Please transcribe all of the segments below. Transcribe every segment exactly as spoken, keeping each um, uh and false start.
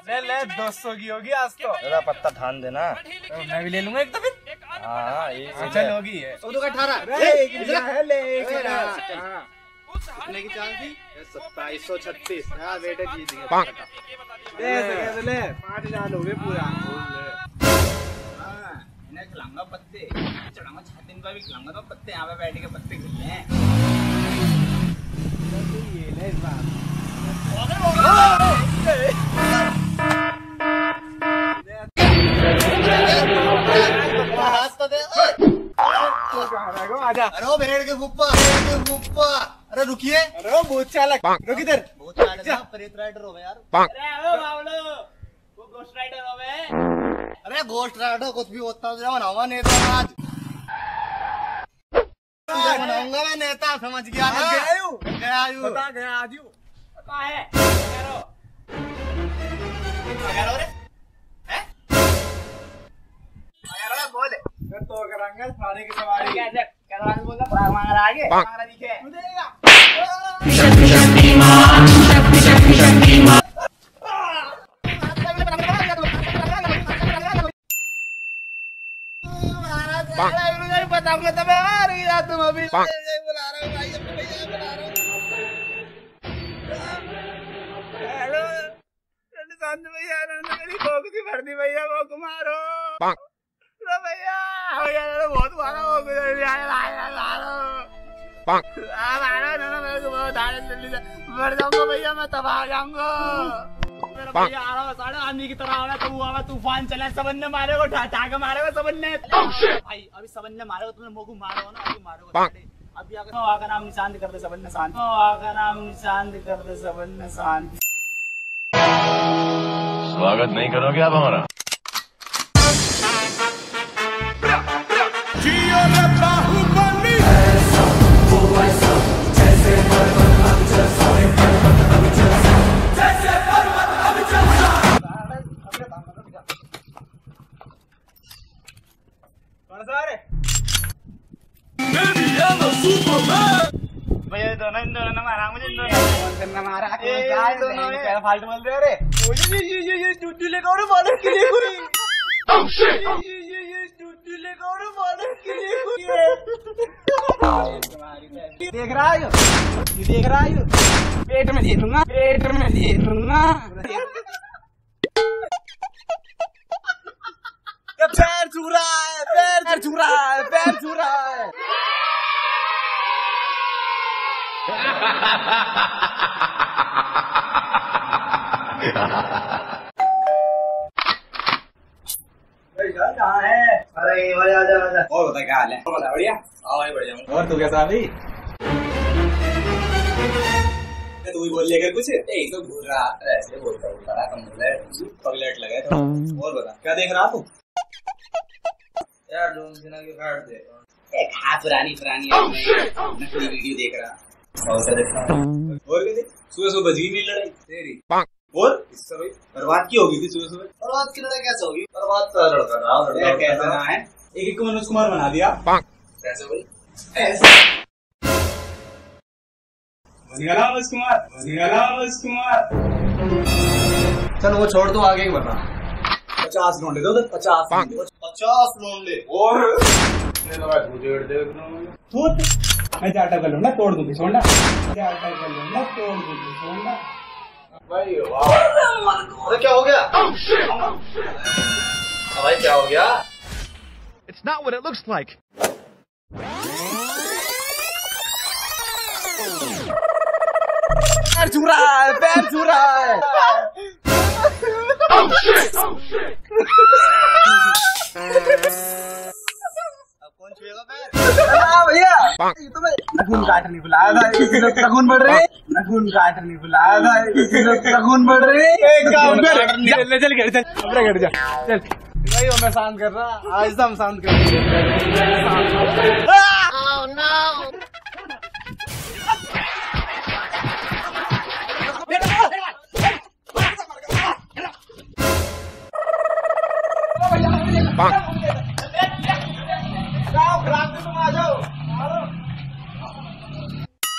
ले ले दो सौ की होगी आज तो। जरा पत्ता ठान देना। तो मैं भी ले लूंगा एक तो फिर। हाँ ये चल होगी है। तो का अठारह ले ले कितने की चाल थी? सत्ताईस सौ छत्तीस। हाँ बेटे जीत गए। ले ले ले पाँच हजार हो गए पूरा। इन्हें खिलाऊंगा पत्ते, चढ़ाऊंगा छाती में भी खिलाऊंगा तो पत्ते यहाँ पे बैठ के पत्ते खिलते हैं। ये ले इस बार। आजा। अरे वो भेड़ के फुप्पा, भेड़ के फुप्पा। अरे रुकिए। अरे वो बहुत चालक। रुक इधर। बहुत चालक है, प्रेत राइडर हो गए यार। अरे ओ बावलो, वो घोस्ट राइडर हो गए। अरे घोस्ट राइडर कुछ भी होता है बनाऊंगा नेता आज। बनाऊंगा मैं नेता, समझ गया ना? गया यू गया यू बता गया आज यू पता है करो अगर रे हैं अगर बोले मैं तो करांगा थाने की सवारी। क्या क्या करवा बोलना प्राग मांग रहा आगे मांग रहा दिखे तू देगा बताऊंगा तब यार ये तुम अभी बुला रहे हो भाई अपने भैया बुला रहे हो। हेलो शांत भैया मेरी भोग सी भर दी भैया भोग मारो लो भैया भैया बहुत मारा भोग मारो मारो ना मेरे को बहुत आने जल्दी से मर जाऊंगा भैया मैं तबाह हो जाऊंगा। मेरा भैया आ रहा साढ़े आंधी की तरह आ रहा तब आवा तूफान चला सबन ने मारे को ठाठा के मारे को सबन ने भाई अभी सबन ने मारे को तुमने मोगू मारो ना अभी मारो अभी आकर का नाम निशान कर दे सबन ने शांत का नाम निशान कर दे सबन ने शांत। स्वागत नहीं करोगे आप हमारा? भैया दोनों इन दोनों ने मारा मुझे इन दोनों ने मारा क्या दोनों ने क्या फाल्ट बोल रहे हो रे ये ये ये ये टूटू लेगा और मारने के लिए कोई ये ये ये ये टूटू लेगा और मारने के लिए कोई देख रहा है ये देख रहा है पेट में ले लूंगा पेट में ले लूंगा पैर छू रहा है पैर छू रहा है पैर छू रहा है कहाँ है? अरे आजा आजा आजा और बता क्या हाल है? और बता बढ़िया? आओ भाई बढ़िया और तू कैसा अभी? तू भी बोल लेकर कुछ? ए तो भूल रहा ऐसे बोलता हूँ बड़ा कम बोल है पगलेट लगा तो और बता क्या देख रहा तू? यार दो दिनों की काट दे एक हाथ पुरानी पुरानी नकली वीडियो देख रहा और क्या देख रहा और क्या देख? सुबह सुबह बजी नहीं लड़ाई तेरी और इससे भाई बर्बाद की होगी थी सुबह सुबह बर्बाद की लड़ाई कैसे होगी बर्बाद तो लड़का रहा लड़का कैसे रहा है एक एक को मनोज कुमार बना दिया कैसे भाई ऐसे बनिया मनोज कुमार बनिया मनोज कुमार चल वो छोड़ दो आगे ही बता पचास लोंडे दो पचास पचास लोंडे और मैं चाटा कर लूंगा तोड़ दूंगी सोना चाटा कर लूंगा तोड़ दूंगी सोना भाई वाह अरे क्या हो गया भाई क्या हो गया It's not what it looks like. पैर छू रहा है पैर छू रहा है Oh shit! Oh shit! कौन छुएगा पैर भैया ये तो मैं नखून काटने बुलाया था किसी लोग नखून बढ़ रहे नखून काटने बुलाया था किसी लोग नखून बढ़ रहे एक काम कर चल चल घर चल अपने घर जा चल भाई मैं शांत कर रहा आज तो हम शांत कर Oh no!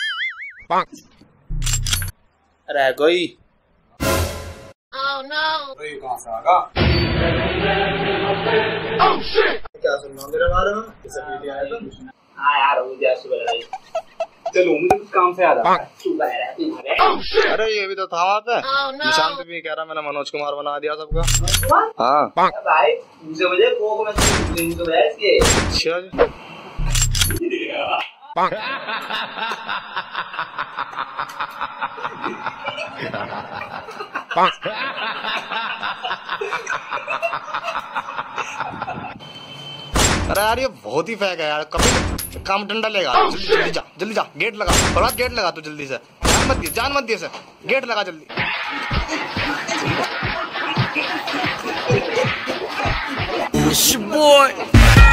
अरे कोई Oh no! ये कहाँ से आगा? क्या सुन रहा हूँ मेरे बारे में? हाँ यार हो गया सुबह लड़ाई। चलो मुझे कुछ काम से याद आता है। अरे ये भी तो था वहाँ पे। निशांत भी कह रहा मैंने मनोज कुमार बना दिया सबका। हाँ भाई मुझे वजह को मैं मुझे वजह इसके। अच्छा जी। अरे यार ये बहुत ही फेंक है यार। कभी काम डंडा लेगा। जल्दी जल्दी जा जल्दी जा गेट लगा। बड़ा गेट लगा तू जल्दी से। जान मत दिए जान मत दिए से गेट लगा जल्दी।